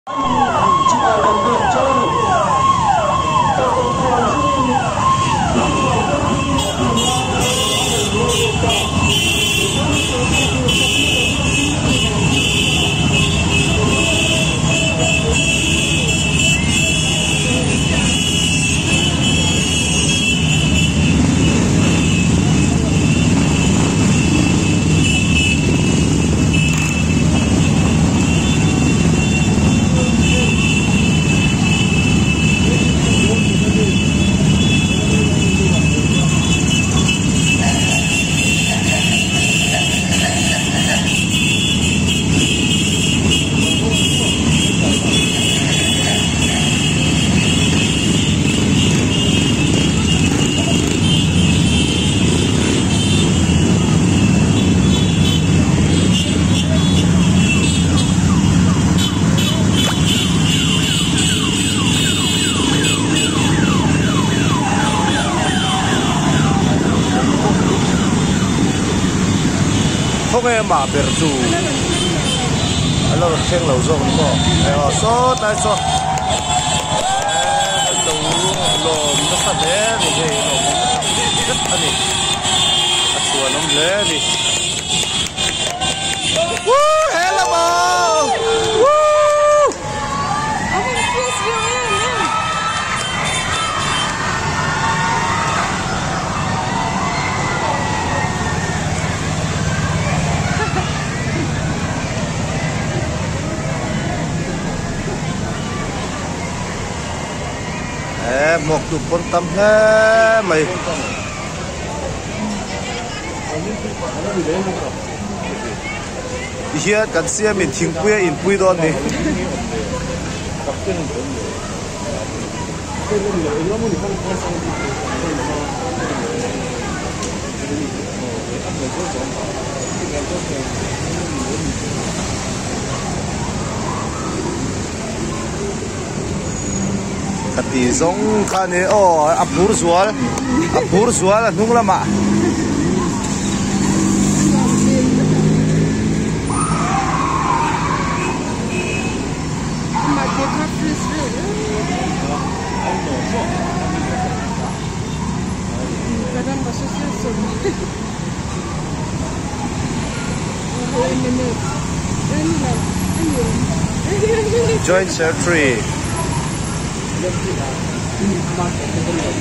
không em mà biệt chủ lâu khen lâu rồi đúng không? Số này số lâu lồm nó phát đấy thì lồm rất anh đi chùa nó lé đi hello bro một tụ con tâm thế mày here cần xem mình thỉnh quê in quê đó này thì giống cái này áp bur zual là nung lắm ạ Joint Secretary